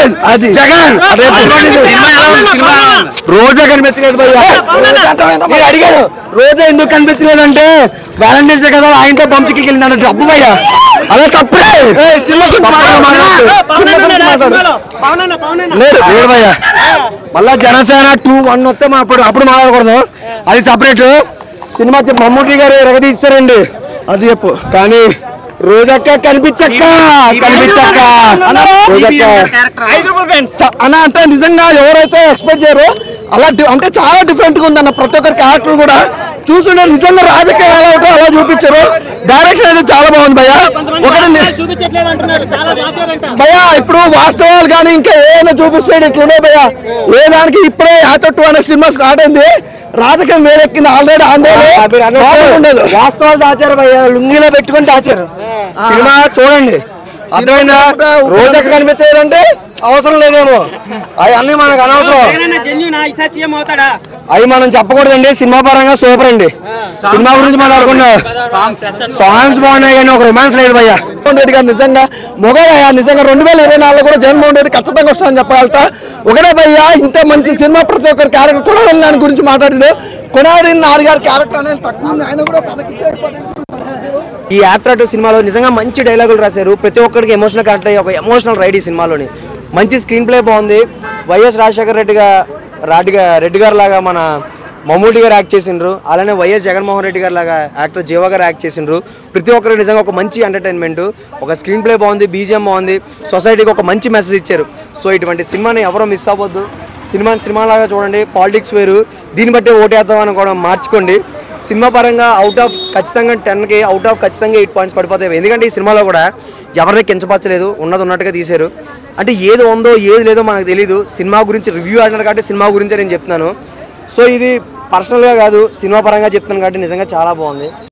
జగన్ అది జగన్ రోజా కనిపించలేదు భయ్యా అడిగారు రోజా ఎందుకు కనిపించలేదంటే వ్యాలంటైన్స్ డే కదా ఆయనతో బంచికి వెళ్ళినాడు డబ్బు భయ్యా అలా తప్పే లేదు భయ్యా మళ్ళా జనసేన 2-1 వస్తే మా అప్పుడు మాట్లాడకూడదు అది సపరేట్ సినిమా మమ్మూటి గారు ఎరగదీస్తారండి అది చెప్పు కానీ రోజక్క కనిపించక్క అన్న అంటే నిజంగా ఎవరైతే ఎక్స్పెక్ట్ చేయరో అలా అంటే చాలా డిఫరెంట్ గా ఉందన్న ప్రతి ఒక్కరి క్యారెక్టర్ కూడా చూస్తుంటే నిజంగా రాజకీయ అలా చూపించారు డైరెక్షన్ అయితే చాలా బాగుంది భయ్యా భయ్యా ఇప్పుడు వాస్తవాలు కానీ ఇంకా ఏమైనా చూపిస్తే ఇట్లున్నాయి భయ్యా ఏ దానికి ఇప్పుడే యాత్ర 2 అనే సినిమా స్టార్ట్ అయింది రాజకీయం వేరెక్కింది ఆల్రెడీ ఉండదు వాస్తవాలు దాచారు భయ్యా లుంగిలో పెట్టుకుని దాచారు సినిమా చూడండి అర్థమైందా రోజక్క కనిపించేదంటే అవసరం లేదేమో అవి అన్ని మనకు అనవసరం అవి మనం చెప్పకూడదండి సినిమా పరంగా సూపర్ అండి సినిమా గురించి మాట్లాడుకున్నా సాంగ్స్ బాగున్నాయి కానీ ఒక రొమాన్స్ లేదు భయ్యా జగన్మోహన్ రెడ్డి గారు నిజంగా మొగయ్యా నిజంగా 2024 కూడా జగన్మోహన్ రెడ్డి ఖచ్చితంగా వస్తుందని చెప్పగలుగుతా ఒకటే భయ్యా ఇంత మంచి సినిమా ప్రతి ఒక్కరి క్యారెక్టర్ కొనాలి దాని గురించి మాట్లాడాడు కొనాడి నాన్నగారి క్యారెక్టర్ అనేది తక్కువ ఉంది ఆయన కూడా ఈ యాత్ర 2 సినిమాలో నిజంగా మంచి డైలాగులు రాశారు ప్రతి ఒక్కరికి ఎమోషనల్ కనెక్ట్ అయ్యి ఒక ఎమోషనల్ రైడ్ ఈ సినిమాలోని మంచి స్క్రీన్ ప్లే బాగుంది వైఎస్ రాజశేఖర రెడ్డి గారు లాగా మన మమ్మూటి గారు యాక్ట్ చేసిండ్రు అలానే వైఎస్ జగన్మోహన్ రెడ్డి గారు లాగా యాక్టర్ జీవ గారు యాక్ట్ చేసిండ్రు ప్రతి ఒక్కరికి నిజంగా ఒక మంచి ఎంటర్టైన్మెంట్ ఒక స్క్రీన్ ప్లే బాగుంది బీజిఎం బాగుంది సొసైటీకి ఒక మంచి మెసేజ్ ఇచ్చారు సో ఇటువంటి సినిమాని ఎవరో మిస్ అవ్వద్దు సినిమా లాగా చూడండి పాలిటిక్స్ వేరు దీన్ని బట్టి ఓటేద్దాం అని కూడా మార్చుకోండి సినిమా పరంగా ఖచ్చితంగా 10కి ఖచ్చితంగా 8 పాయింట్స్ పడిపోతాయి ఎందుకంటే ఈ సినిమాలో కూడా ఎవరిని కించపరచలేదు ఉన్నట్టుగా తీశారు అంటే ఏది ఉందో ఏది లేదో మనకు తెలియదు సినిమా గురించి రివ్యూ ఆడినారు కాబట్టి సినిమా గురించి నేను చెప్తున్నాను సో ఇది పర్సనల్గా కాదు సినిమా పరంగా చెప్తున్నాను కాబట్టి నిజంగా చాలా బాగుంది